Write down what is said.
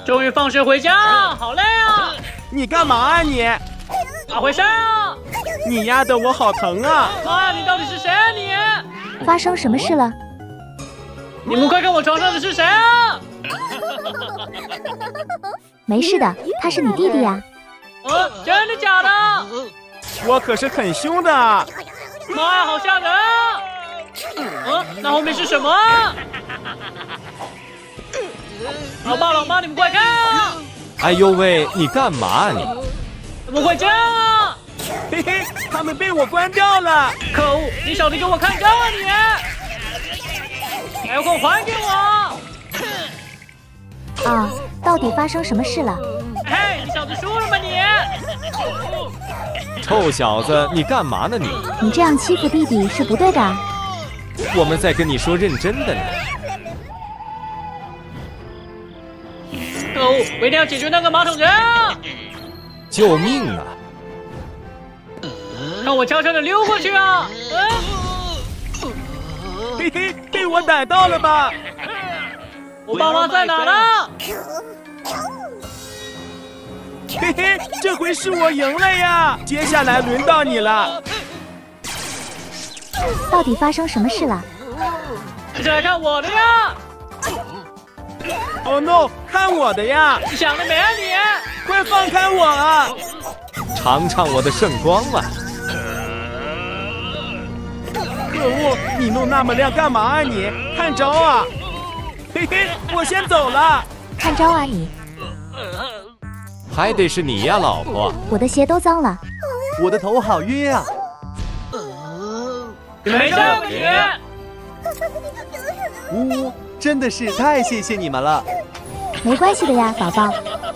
终于放学回家，好累啊！ 你干嘛啊你？ 咋回事啊？ 你压得我好疼啊！ 妈，你到底是谁啊你？ 发生什么事了？ 你们快看我床上的是谁啊？ 没事的，他是你弟弟呀。 真的假的？ 我可是很凶的。 妈呀，好吓人啊！那后面是什么？老爸老妈，你们快看啊！ 哎呦喂，你干嘛啊你？ 怎么会这样啊？ 嘿嘿，他们被我关掉了！ 可恶，你小子给我看招啊你！还有空还给我！ 啊，到底发生什么事了？ 嘿，你小子输了吗你？ 臭小子，你干嘛呢你？ 你这样欺负弟弟是不对的。 我们在跟你说认真的呢。 可恶，我一定要解决那个马桶人啊！ 救命啊！ 看我悄悄地溜过去啊！ 嘿嘿，被我逮到了吧？ 我爸妈在哪呢？ 嘿嘿，这回是我赢了呀！接下来轮到你了。 到底发生什么事了？ 是来看我的呀！ Oh no， 看我的呀！ 你想得美啊你！ 快放开我啊！ 尝尝我的圣光啊！ 可恶，你弄那么亮干嘛啊你？看招啊！嘿嘿，我先走了。 看招啊你！ 还得是你呀，老婆。 我的鞋都脏了。 我的头好晕啊！ 没事吧你？ 呜，真的是太谢谢你们了。 没关系的呀，宝宝。